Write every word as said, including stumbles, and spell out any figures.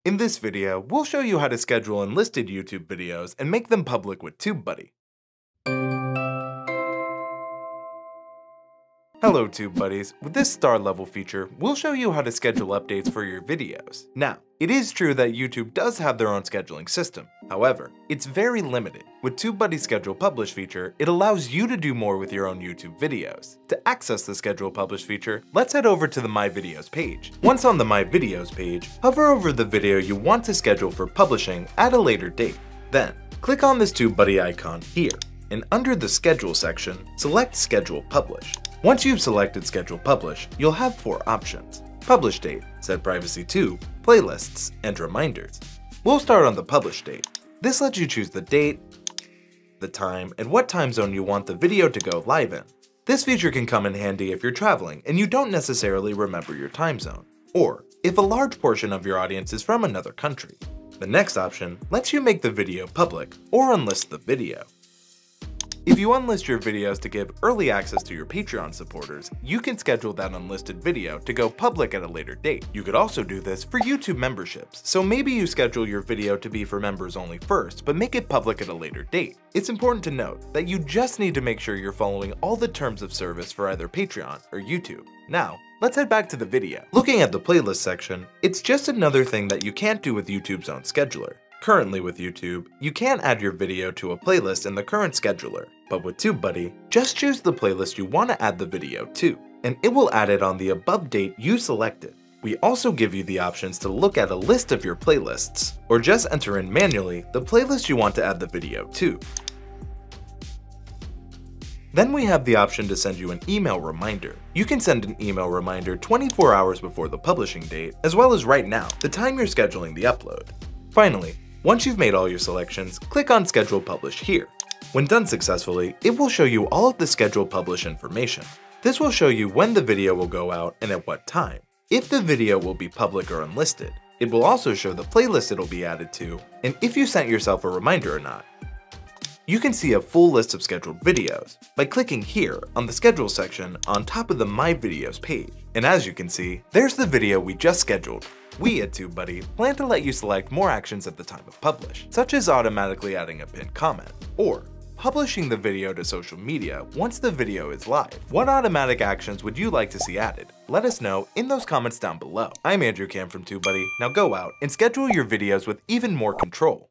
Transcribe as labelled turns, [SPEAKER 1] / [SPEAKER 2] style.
[SPEAKER 1] In this video, we'll show you how to schedule unlisted YouTube videos and make them public with TubeBuddy. Hello TubeBuddies, with this star level feature, we'll show you how to schedule updates for your videos. Now, it is true that YouTube does have their own scheduling system. However, it's very limited. With TubeBuddy Schedule Publish feature, it allows you to do more with your own YouTube videos. To access the Schedule Publish feature, let's head over to the My Videos page. Once on the My Videos page, hover over the video you want to schedule for publishing at a later date. Then, click on this TubeBuddy icon here, and under the Schedule section, select Schedule Publish. Once you've selected Schedule Publish, you'll have four options: Publish Date, Set Privacy to, Playlists, and Reminders. We'll start on the Publish Date. This lets you choose the date, the time, and what time zone you want the video to go live in. This feature can come in handy if you're traveling and you don't necessarily remember your time zone, or if a large portion of your audience is from another country. The next option lets you make the video public or unlist the video. If you unlist your videos to give early access to your Patreon supporters, you can schedule that unlisted video to go public at a later date. You could also do this for YouTube memberships, so maybe you schedule your video to be for members only first, but make it public at a later date. It's important to note that you just need to make sure you're following all the terms of service for either Patreon or YouTube. Now, let's head back to the video. Looking at the playlist section, it's just another thing that you can't do with YouTube's own scheduler. Currently with YouTube, you can't add your video to a playlist in the current scheduler, but with TubeBuddy, just choose the playlist you want to add the video to, and it will add it on the above date you selected. We also give you the options to look at a list of your playlists, or just enter in manually the playlist you want to add the video to. Then we have the option to send you an email reminder. You can send an email reminder twenty-four hours before the publishing date, as well as right now, the time you're scheduling the upload. Finally, once you've made all your selections, click on Schedule Publish here. When done successfully, it will show you all of the Schedule Publish information. This will show you when the video will go out and at what time, if the video will be public or unlisted. It will also show the playlist it'll be added to, and if you sent yourself a reminder or not. You can see a full list of scheduled videos by clicking here on the Schedule section on top of the My Videos page. And as you can see, there's the video we just scheduled. We at TubeBuddy plan to let you select more actions at the time of publish, such as automatically adding a pinned comment, or publishing the video to social media once the video is live. What automatic actions would you like to see added? Let us know in those comments down below. I'm Andrew Cam from TubeBuddy. Now go out and schedule your videos with even more control.